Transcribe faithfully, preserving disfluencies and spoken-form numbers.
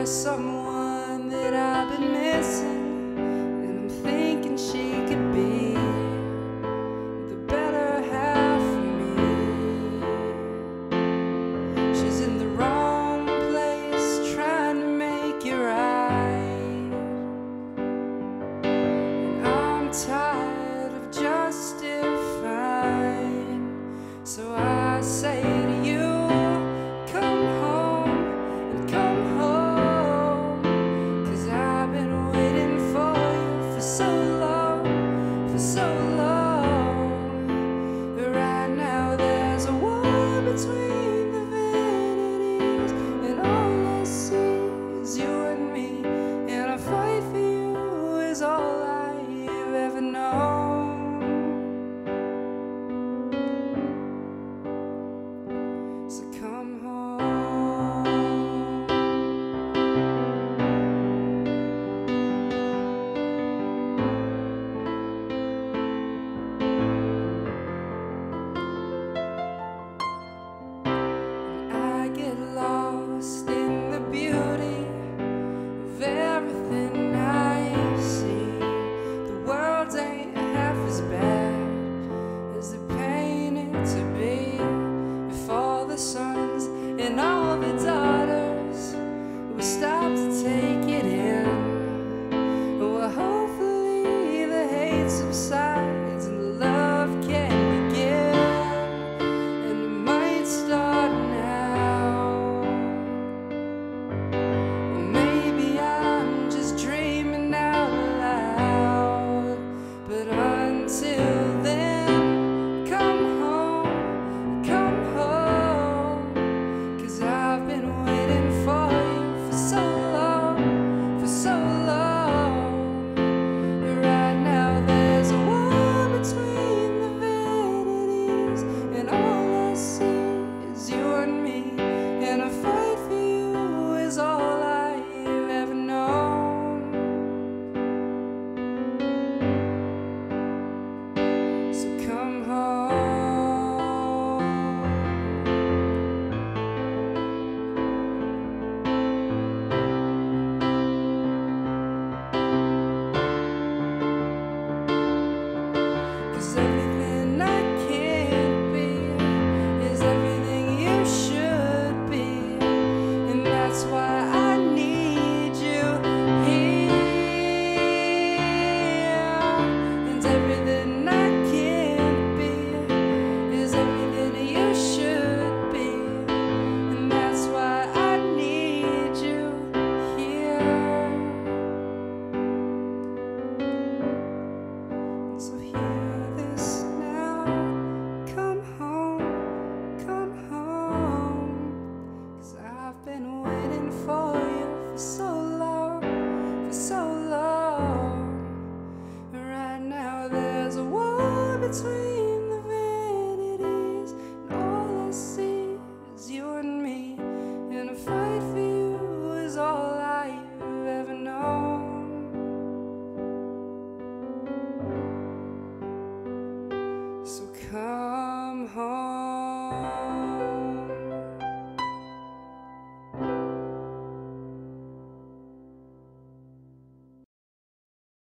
There's someone that I've been missing, and I'm thinking she could be the better half of me. She's in the wrong place, trying to make it right, and I'm tired of justifying. So I say to you, come home and come home, 'cause I've been waiting for you for so long, for so long. Right now there's a war between the vanities, and all I see is you and me, and a fight for you is all I've ever known. So come home. I get lost in the beauty of everything I see. The world ain't half as bad as they paint it to be. If all the sons and all the daughters will stop to take it in, well, hopefully the hate subsides and the love can begin, and it might start now. Or maybe I'm just dreaming out loud, but until then, come home, come home, 'cause I've been waiting for you for so long, for so long. Right now there's a war between the vanities, and all I see is you and me, and a fight for you is all I've ever known. So come home. Cause everything I can't be is everything you should be, and that's why I need you here. And everything I can't be is everything you should be, and that's why I need you here. So hear this now, come home, come home, 'cause I've been waiting for you for so long, for so long. Right now there's a war between the vanities, and all I see is you and me, and a fight for you is all I've ever known. So come home.